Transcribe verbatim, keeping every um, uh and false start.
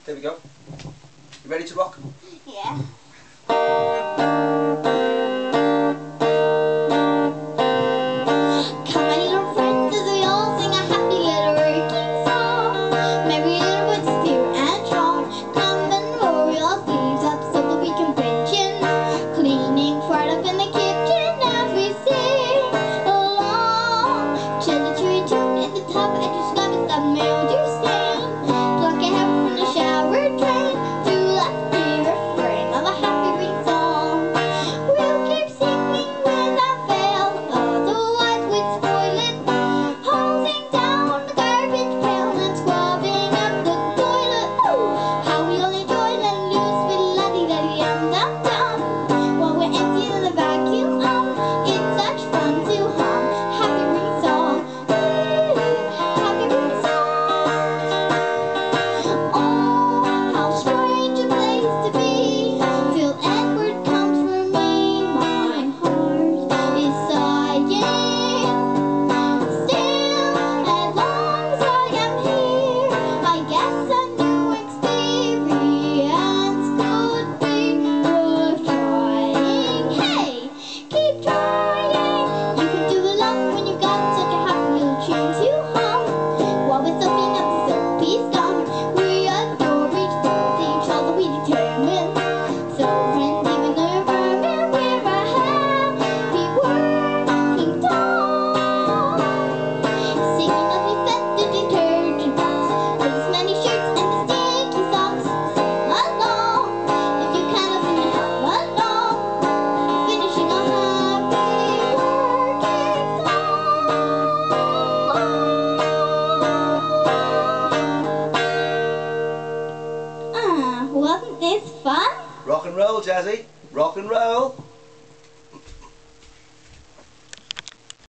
There we go. You ready to rock? Yeah. Come my little friends as we all sing a happy little working song. Merry little with spirit and strong. Come and roll your sleeves up so that we can pension. Cleaning right up in the kitchen as we sing along. Chili tree tune in the tub and just love it, that made you sing. Pluck a hair from the shower drain to that dear refrain of a happy ring song. We'll keep singing without fail, otherwise we'd spoil it. Hosing down the garbage pail and scrubbing up the toilet. Ooh, how we all enjoy letting loose with la-dee-da-dee dum dum dum. While we're emptying the vacuum up, it's such fun to hum happy ring song. Ooh, happy ring song. Oh, how strange a place to be, till Edward comes for me. My heart is sighing. Still, as long as I am here, I guess a new experience could be worth trying. Hey, keep trying. You can do a lot when you've got such a happy little tune to hum. While we're soaking up the soapy scum, we adore each other, each other we determine. So friends, even though you're vermin, we're a happy working dog. Singing as we set the detergent box with as many shirts and the sticky socks. Sing along, if you can listen and help along. Finishing a happy working song. Ah, wasn't this fun? Rock and roll, Jazzy. Rock and roll.